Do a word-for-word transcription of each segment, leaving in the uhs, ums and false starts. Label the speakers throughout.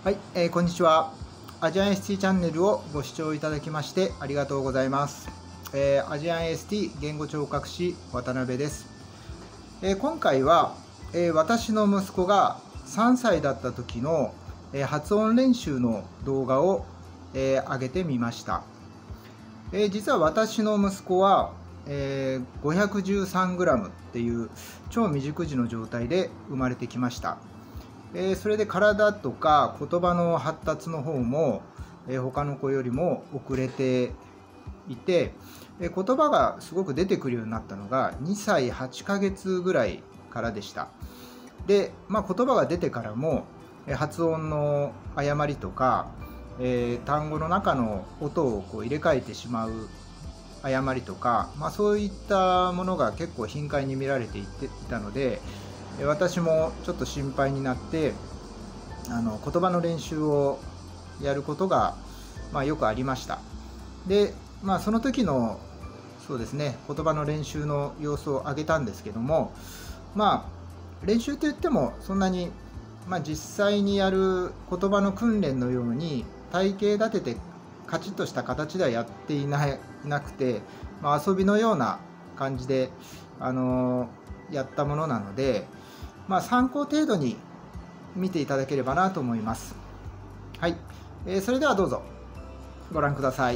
Speaker 1: はい、えー、こんにちは。アジアン エスティー チャンネルをご視聴いただきましてありがとうございます。えー、アジアン エスティー 言語聴覚士渡辺です。えー、今回は、えー、私の息子がさんさいだった時の、えー、発音練習の動画を、えー、上げてみました。えー、実は私の息子は、えー、ごひゃくじゅうさんグラム っていう超未熟児の状態で生まれてきました。えー、それで体とか言葉の発達の方も、えー、他の子よりも遅れていて、えー、言葉がすごく出てくるようになったのがにさいはちかげつぐらいからでした。で、まあ、言葉が出てからも、えー、発音の誤りとか、えー、単語の中の音をこう入れ替えてしまう誤りとか、まあ、そういったものが結構頻繁に見られていていたので、私もちょっと心配になってあの言葉の練習をやることが、まあ、よくありました。で、まあ、その時のそうですね言葉の練習の様子を上げたんですけども、まあ練習といってもそんなに、まあ、実際にやる言葉の訓練のように体系立ててカチッとした形ではやっていないなくて、まあ、遊びのような感じで、あのー、やったものなので、まあ、参考程度に見ていただければなと思います。はい、えー、それではどうぞご覧ください。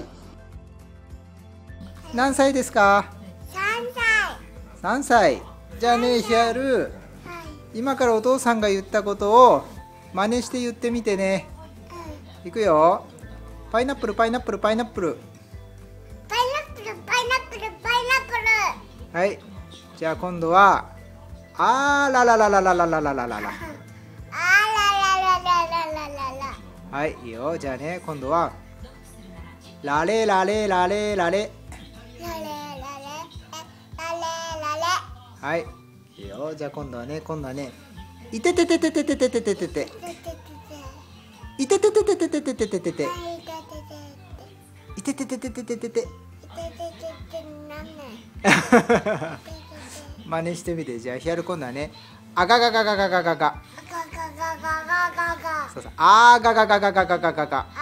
Speaker 1: 何歳ですか？
Speaker 2: さんさい。
Speaker 1: さんさい。じゃあね、ヒアル、はい、今からお父さんが言ったことを真似して言ってみてね。うん、いくよ。パイナップル、パイナップル、パイナップル。
Speaker 2: パイナップル、パイナップル、パイナップル。
Speaker 1: はい。じゃあ今度は、あーららららららららららら。あーらららら
Speaker 2: らららら。
Speaker 1: はい、いいよ。じゃあね、今度は、ラレラレラレラレ。ラレラレ、ラレラレ。はい、いいよ。じゃあ今度はね、今度はね、いててててててててててて。いててててててててててて。いてててててててて。真似してみて。じゃあヒアル今度はね、あがががががががが。そうそう、あががががががががが。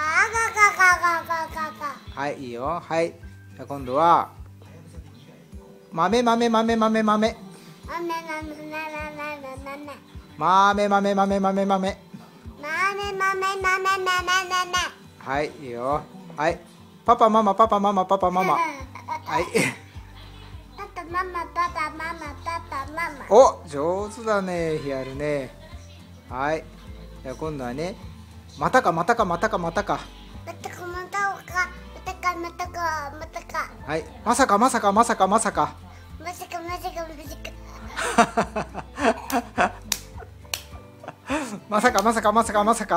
Speaker 1: はい、いいよ。はい。じゃあ今度は、まめまめまめまめまめ。まめまめまめまめまめ。はい、いいよ。はい。パパママパパママパパママ。はい。
Speaker 2: パパママパパママパパママ。
Speaker 1: お、上手だね、ヒアルね。はい。じゃあ今度はね、またかまたかまたかまたか。
Speaker 2: またかまたかまたかまたかまたか。
Speaker 1: はい。まさかまさかまさかまさか。
Speaker 2: まさかまさかまさか。
Speaker 1: まさかまさかまさかまさか。
Speaker 2: まさかまさかまさか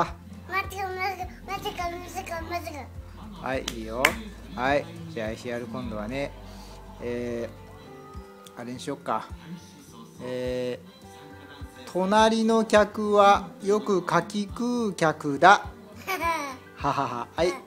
Speaker 2: まさかまさか。
Speaker 1: はい、いいよ。はい。じゃあヒアル今度はね、えー、あれにしよっか。えー、隣の客はよくかき食う客だ。ははは。はい。
Speaker 2: はい。はい。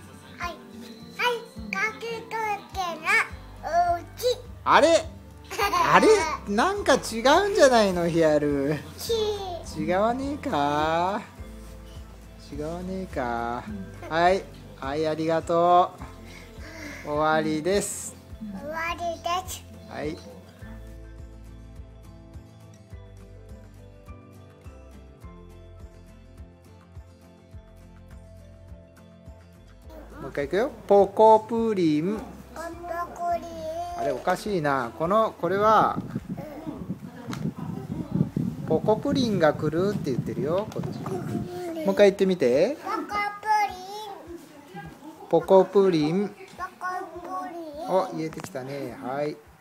Speaker 2: かき食うけなおうち。
Speaker 1: あれあれなんか違うんじゃないのヒアル。違わねえか違わねえか。はい。はい、ありがとう。終わりです。
Speaker 2: 終わりです。
Speaker 1: はい。もう一回いくよ。ポコプリン。あれおかしいな。このこれはポコプリンが来るって言ってるよ。こっち。もう一回言ってみて。ポコプリン。お、言えてきたね。はい。